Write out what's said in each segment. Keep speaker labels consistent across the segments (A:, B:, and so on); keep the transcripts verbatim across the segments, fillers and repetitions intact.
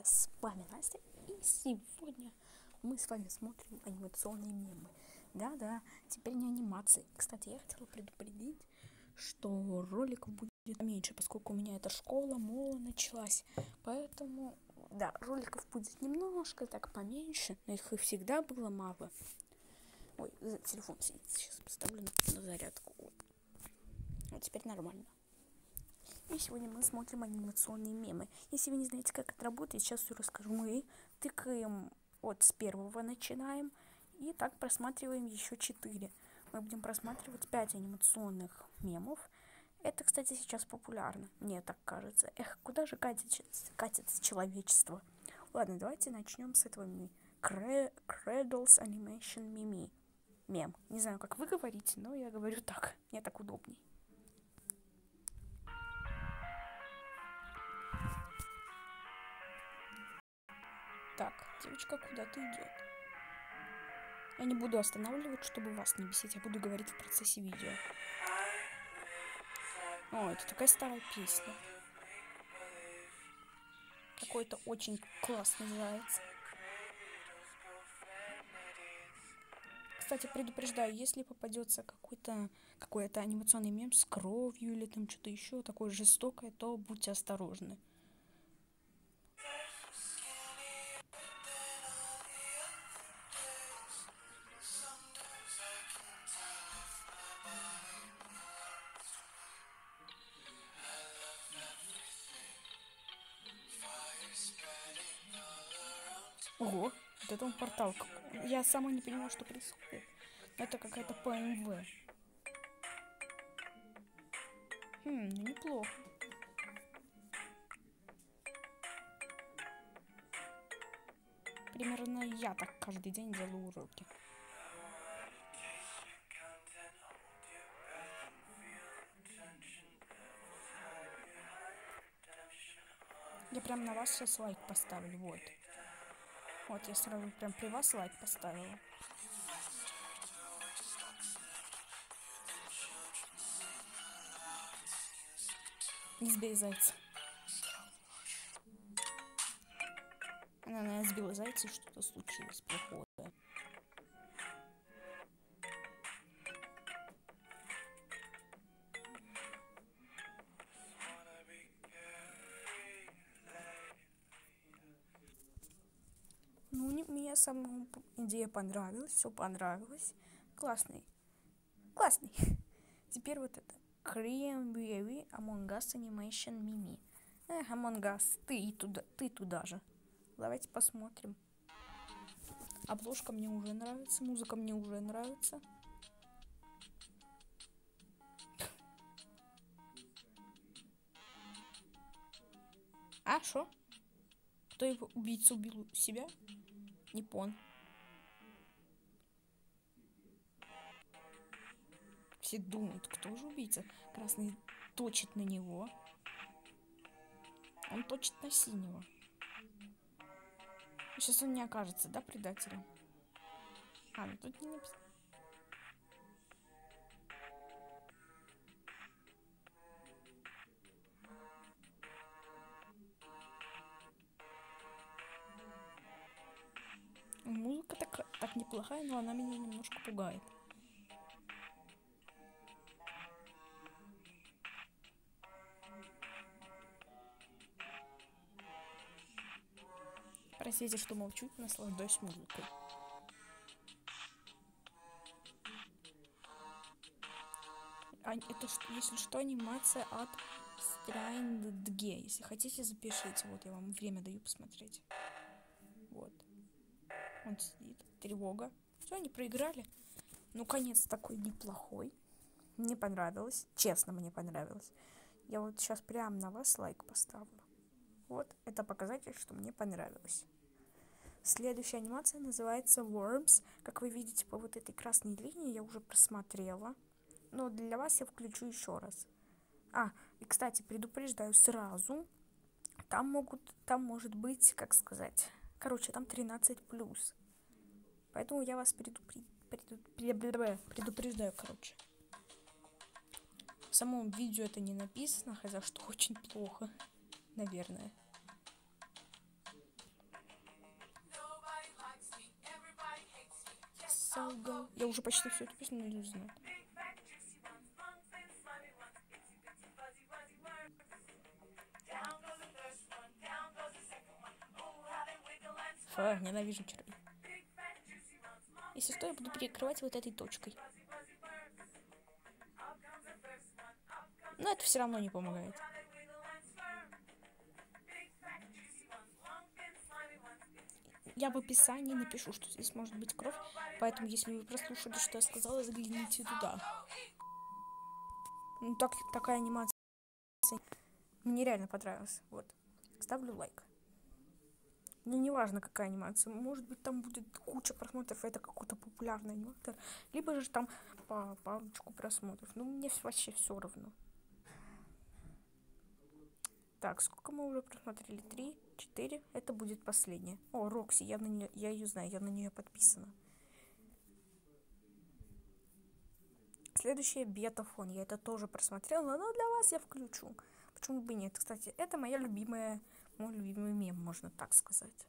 A: с вами Настя, и сегодня мы с вами смотрим анимационные мемы. Да-да, теперь не анимации. Кстати, я хотела предупредить, что роликов будет меньше, поскольку у меня эта школа, мола началась. Поэтому, да, роликов будет немножко так поменьше, но их и всегда было мало. Ой, телефон сидит, сейчас поставлю на зарядку. Вот теперь нормально. И сегодня мы смотрим анимационные мемы. Если вы не знаете, как это работает, сейчас все расскажу. Мы тыкаем, вот с первого начинаем, и так просматриваем еще четыре. Мы будем просматривать пять анимационных мемов. Это, кстати, сейчас популярно, мне так кажется. Эх, куда же катится, катится человечество? Ладно, давайте начнем с этого меми. Cradles Animation Meme. Мем. Не знаю, как вы говорите, но я говорю так. Мне так удобней. Так, девочка куда-то идет. Я не буду останавливать, чтобы вас не бесить. Я буду говорить в процессе видео. О, это такая старая песня. Какой-то очень классный заяц. Кстати, предупреждаю, если попадется какой-то какой-то анимационный мем с кровью или там что-то еще такое жестокое, то будьте осторожны. Ого, вот это он портал. Я сама не понимаю, что происходит. Это какая-то ПМВ. Хм, ну неплохо. Примерно я так каждый день делаю уроки. Я прям на вас сейчас лайк поставлю, вот. Вот, я сразу прям при вас лайк поставила. Не сбей зайца. Она, наверное, сбила зайца, и что-то случилось плохое. Ну, не, мне сама идея понравилась, все понравилось. Классный. Классный. Теперь вот это. Cranberry Among Us Animation Meme. Эх, Among Us, ты и туда, ты туда же. Давайте посмотрим. Обложка мне уже нравится, музыка мне уже нравится. А, шо? Кто его убийца убил себя? Не пон. Все думают, кто же убийца. Красный точит на него. Он точит на синего. Сейчас он не окажется, да, предателем? А, ну тут не написано. Музыка так, так неплохая, но она меня немножко пугает. Простите, что молчу, наслаждаюсь музыкой. А, это, если что, анимация от Strandg. Если хотите, запишите. Вот я вам время даю посмотреть. Вот. Он сидит. Тревога. Все, они проиграли. Ну, конец такой неплохой. Мне понравилось. Честно, мне понравилось. Я вот сейчас прям на вас лайк поставлю. Вот, это показатель, что мне понравилось. Следующая анимация называется Worms. Как вы видите, по вот этой красной линии я уже просмотрела. Но для вас я включу еще раз. А, и, кстати, предупреждаю сразу. Там могут, там может быть, как сказать... Короче, там тринадцать плюс. Поэтому я вас предупр... предупр... предупреждаю, короче. В самом видео это не написано, хотя что очень плохо, наверное. So go. Я уже почти всю эту песню не знаю. Фу, ненавижу червей. Если что, я буду перекрывать вот этой точкой. Но это все равно не помогает. Я в описании напишу, что здесь может быть кровь. Поэтому, если вы прослушали, что я сказала, загляните туда. Ну, так, такая анимация мне реально понравилась. Вот. Ставлю лайк. Мне не важно, какая анимация. Может быть, там будет куча просмотров, это какой-то популярный аниматор. Либо же там по парочку просмотров. Ну, мне вообще все равно. Так, сколько мы уже просмотрели? Три, четыре. Это будет последняя. О, Рокси, я на нее, я ее знаю, я на нее подписана. Следующая Бетафон. Я это тоже просмотрела, но для вас я включу. Почему бы нет? Кстати, это моя любимая, мой любимый мем, можно так сказать.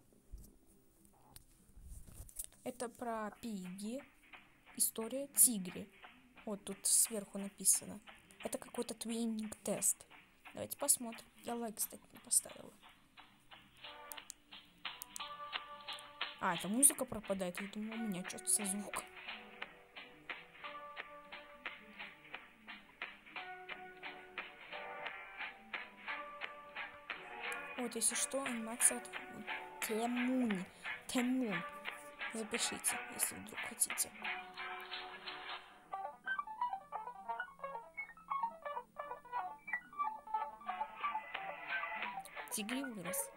A: Это про Пигги. История тигри. Вот тут сверху написано. Это какой-то твиннинг-тест. Давайте посмотрим. Я лайк, кстати, не поставила. А, это музыка пропадает. Я думаю, у меня что-то со звуком. Вот, если что, анимация от Темун. Темун. Запишите, если вдруг хотите. Тигри вырос.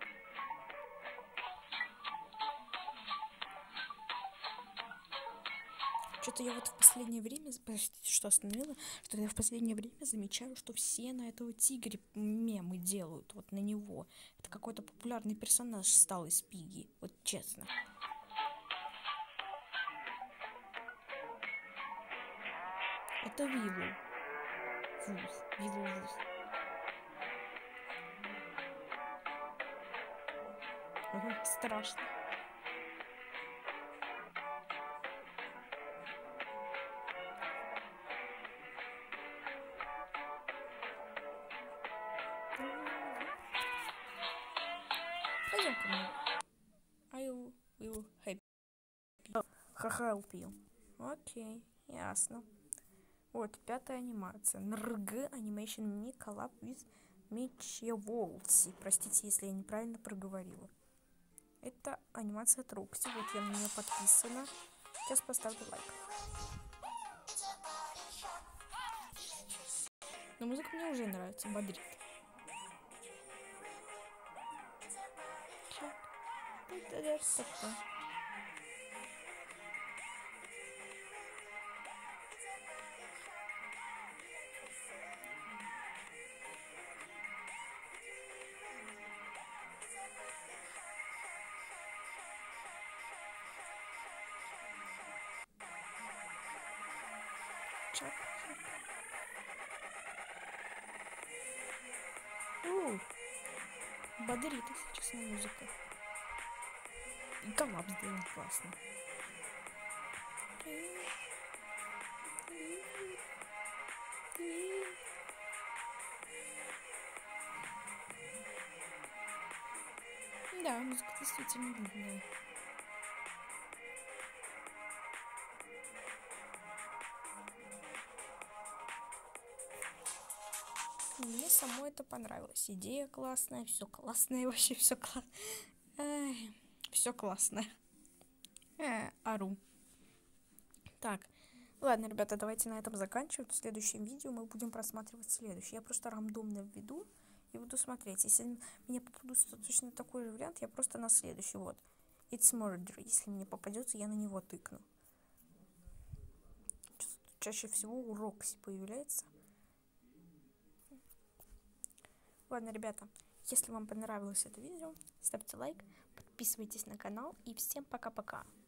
A: Что-то я вот в последнее время, простите, что остановила, что я в последнее время замечаю, что все на этого тигря мемы делают, вот на него. Это какой-то популярный персонаж стал из Пигги, вот честно. Это Виллу. Вулф. Виллу Вулф. Ага, страшно. Пойдем ко мне. I will, will help you. Help you. Окей, ясно. Вот, пятая анимация. эн эр джи Animation Mini Collab with Мичеволси. Простите, если я неправильно проговорила. Это анимация от Рокси. Вот я на нее подписана. Сейчас поставлю лайк. Но музыка мне уже нравится, бодрит. Чак, чак. У, бодрит, если честно, музыка. И коллаб сделан классно. Да, музыка действительно длинная. Мне самой это понравилось. Идея классная, все классное, вообще все классно. Все классное. Э, ору. Так, ладно, ребята, давайте на этом заканчивать. В следующем видео мы будем просматривать следующий. Я просто рандомно введу и буду смотреть. Если мне попадется точно такой же вариант, я просто на следующий. Вот. It's Murder. Если мне попадется, я на него тыкну. Чаще всего у Рокси появляется. Ладно, ребята, если вам понравилось это видео, ставьте лайк, подписывайтесь на канал и всем пока-пока.